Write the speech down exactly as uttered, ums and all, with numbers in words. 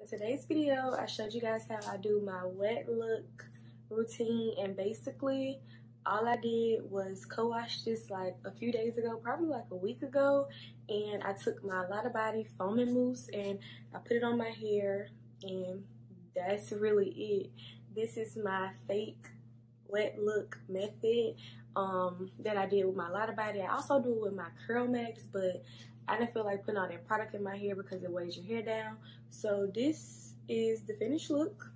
In today's video, I showed you guys how I do my wet look routine, and basically all I did was co-wash this like a few days ago, probably like a week ago, and I took my Lotta Body foaming mousse and I put it on my hair, and that's really it. This is my fake wet look method um, that I did with my Lotta Body. I also do it with my Curl Max, but I didn't feel like putting all that product in my hair because it weighs your hair down. So this is the finished look.